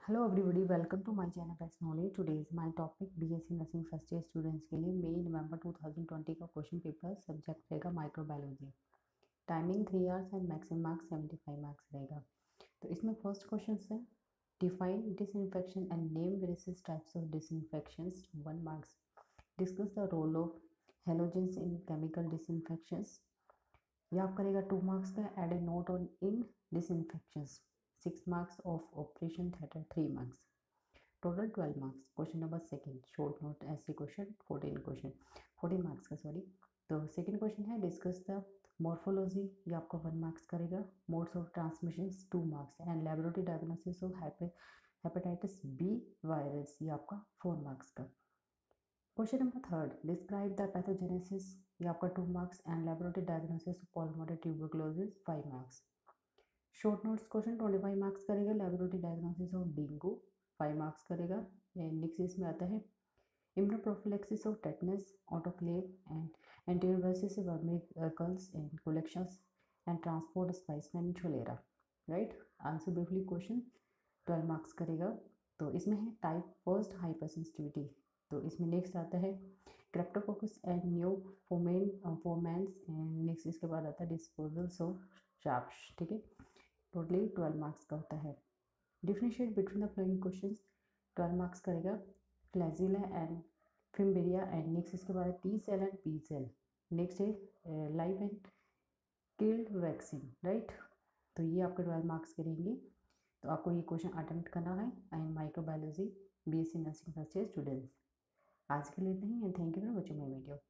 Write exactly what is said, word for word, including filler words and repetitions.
Hello everybody, welcome to my channel best knowledge. Today is my topic BSc nursing first year students के लिए May November two thousand twenty का question paper. Subject रहेगा microbiology. Timing three hours and maximum marks seventy five marks रहेगा। तो इसमें first question है, define disinfection and name various types of disinfections, one marks. Discuss the role of halogens in chemical disinfections. ये आप करेगा two marks का। Add A note on in disinfections, six marks of operation theatre, three marks, total twelve marks. Question number second, short note ऐसे question, fourteen question, fourteen marks का sorry. तो second question है, discuss the morphology, ये आपका one marks करेगा। Modes of transmission, two marks. And laboratory diagnosis of hepatitis B virus, ये आपका four marks का। Question number third, describe the pathogenesis, ये आपका two marks. And laboratory diagnosis of pulmonary tuberculosis, five marks. Short notes question twenty five marks करेगा। Laboratory diagnosis of dengue, five marks करेगा। Next इसमें आता है immunoprophylaxis of tetanus, autoclave and antivirus vermicles and collections and transport specimen cholera. Write answer briefly question, twelve marks करेगा। तो इसमें है type first hyper sensitivity. तो इसमें नेक्स्ट आता है cryptococcus and neo formen formans and next इसके बाद आता है डिस्पोजल्स ऑफ शार्प्स। ठीक है, टोटली ट्वेल्व मार्क्स का होता है। Differentiate between the following question, twelve marks करेगा। Flagella and fimbriae and next इसके बाद T cell and P cell. Next है live and killed vaccine. Right, तो ये आपके ट्वेल्व मार्क्स करेंगे। तो आपको ये क्वेश्चन अटेम्प्ट करना है। I am microbiology B S C nursing first year students. आज के लिए इतना ही, and thank you for watching my video.